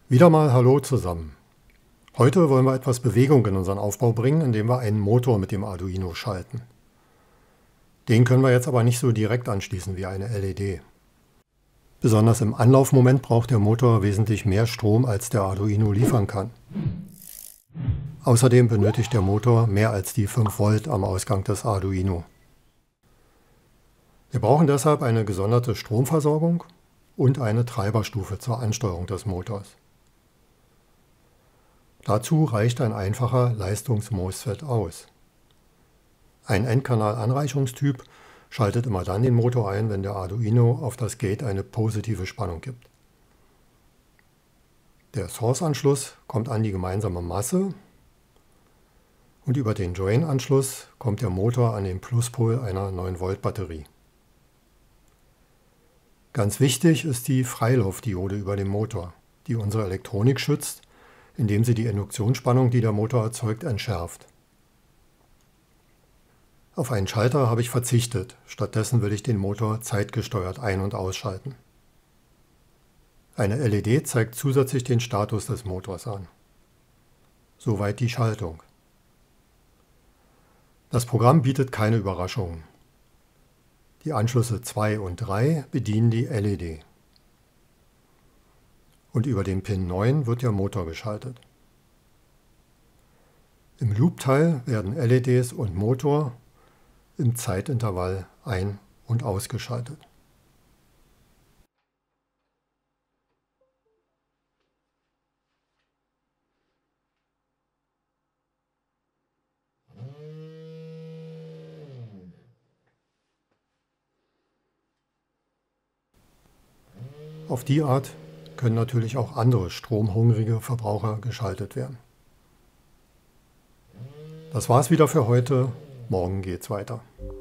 Wieder mal Hallo zusammen. Heute wollen wir etwas Bewegung in unseren Aufbau bringen, indem wir einen Motor mit dem Arduino schalten. Den können wir jetzt aber nicht so direkt anschließen wie eine LED. Besonders im Anlaufmoment braucht der Motor wesentlich mehr Strom, als der Arduino liefern kann. Außerdem benötigt der Motor mehr als die 5 Volt am Ausgang des Arduino. Wir brauchen deshalb eine gesonderte Stromversorgung und eine Treiberstufe zur Ansteuerung des Motors. Dazu reicht ein einfacher Leistungs-MOSFET aus. Ein Endkanal-Anreicherungstyp schaltet immer dann den Motor ein, wenn der Arduino auf das Gate eine positive Spannung gibt. Der Source-Anschluss kommt an die gemeinsame Masse und über den Drain-Anschluss kommt der Motor an den Pluspol einer 9-Volt-Batterie. Ganz wichtig ist die Freilaufdiode über dem Motor, die unsere Elektronik schützt, indem sie die Induktionsspannung, die der Motor erzeugt, entschärft. Auf einen Schalter habe ich verzichtet, stattdessen will ich den Motor zeitgesteuert ein- und ausschalten. Eine LED zeigt zusätzlich den Status des Motors an. Soweit die Schaltung. Das Programm bietet keine Überraschungen. Die Anschlüsse 2 und 3 bedienen die LED. Und über den Pin 9 wird der Motor geschaltet. Im Loop-Teil werden LEDs und Motor im Zeitintervall ein- und ausgeschaltet. Auf die Art können natürlich auch andere stromhungrige Verbraucher geschaltet werden. Das war's wieder für heute. Morgen geht's weiter.